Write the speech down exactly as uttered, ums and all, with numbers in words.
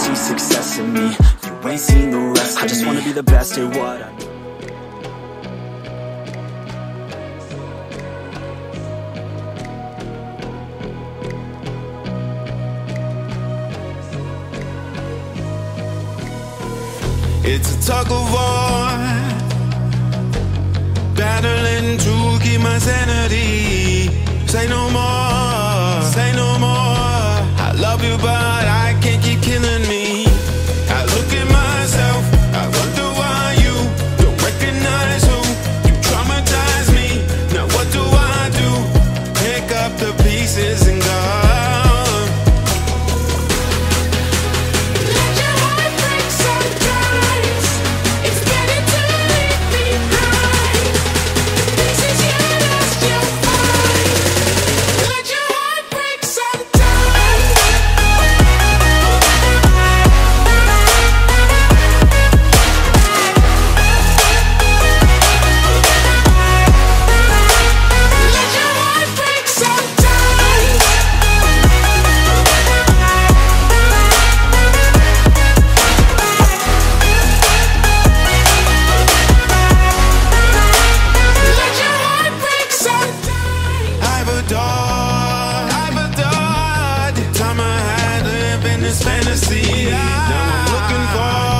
see success in me. You ain't seen the rest of me. I just wanna be the best at what I do. It's a tug of war, battling to keep my sanity. Say no more, say no more. I love you but I can't keep killing me. I look at myself, I wonder why you don't recognize who you traumatize me. Now what do I do? Pick up the pieces and go. Fantasy. Now I'm looking for